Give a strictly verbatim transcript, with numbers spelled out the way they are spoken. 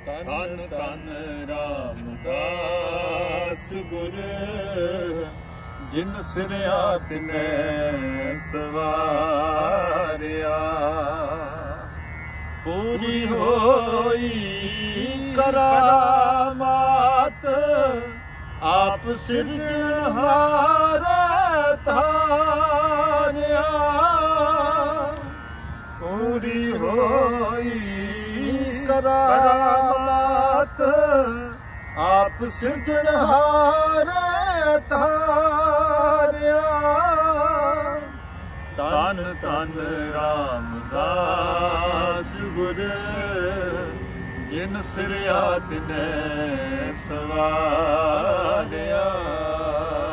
ਧਨ ਧਨ ਰਾਮਦਾਸ ਗੁਰ ਜਿਨ ਸਿਰਿਆ ਤਿਨੈ ਸਵਾਰਿਆ। ਪੂਰੀ ਹੋਈ ਕਰਾਮਾਤ ਆਪ ਸਿਰਜਣਹਾਰ ਧਾਰਿਆ। ਪੂਰੀ ਹੋਈ ਕਰਾਮਾਤ ਆਪ ਸਿਰਜਣਹਾਰ ਧਾਰਿਆ। ਧਨ ਧਨ ਰਾਮਦਾਸ ਗੁਰ ਜਿਨ ਸਿਰਿਆ ਤਿਨੈ ਸਵਾਰਿਆ।